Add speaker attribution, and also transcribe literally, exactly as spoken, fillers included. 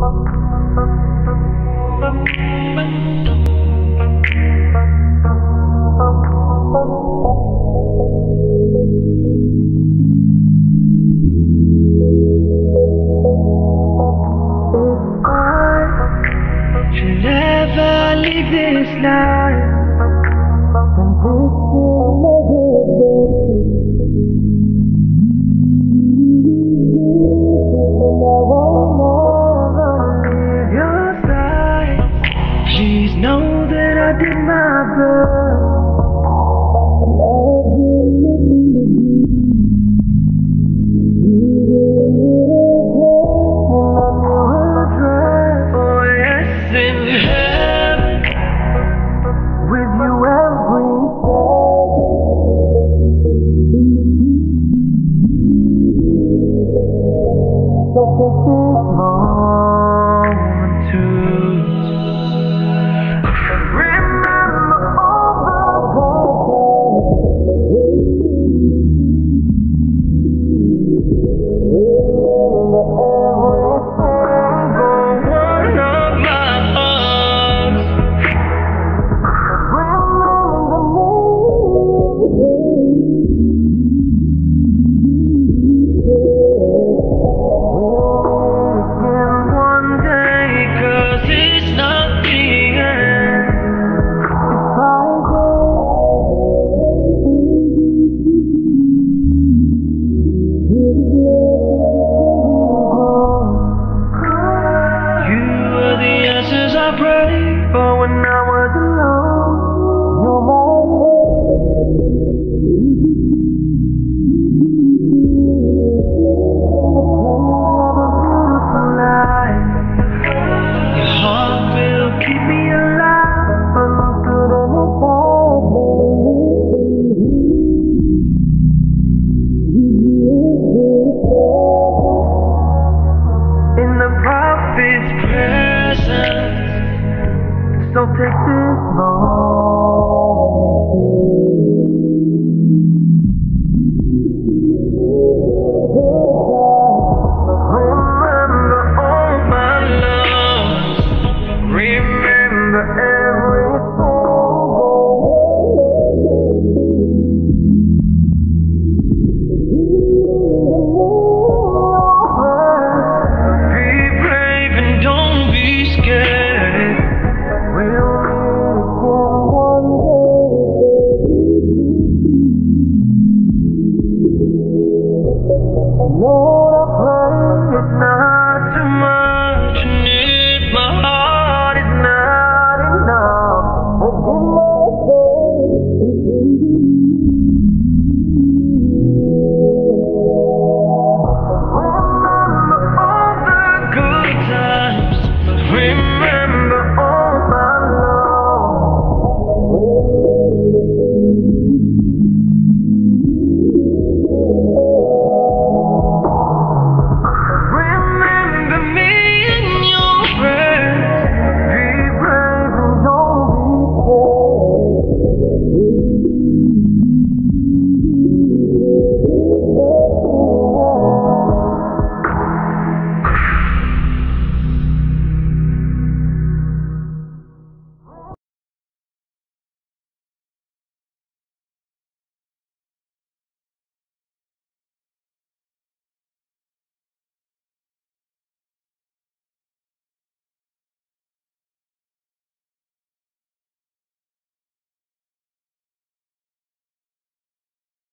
Speaker 1: Should never leave this life, and this is my good day. And I won't ever leave your side. Please know that I did my best. I love you, so take this moment to remember all the good I prayed for when I was alone. You're my hope. Have a beautiful life. Your heart will keep me alive until the next time. In the prophet's presence. So take this moment.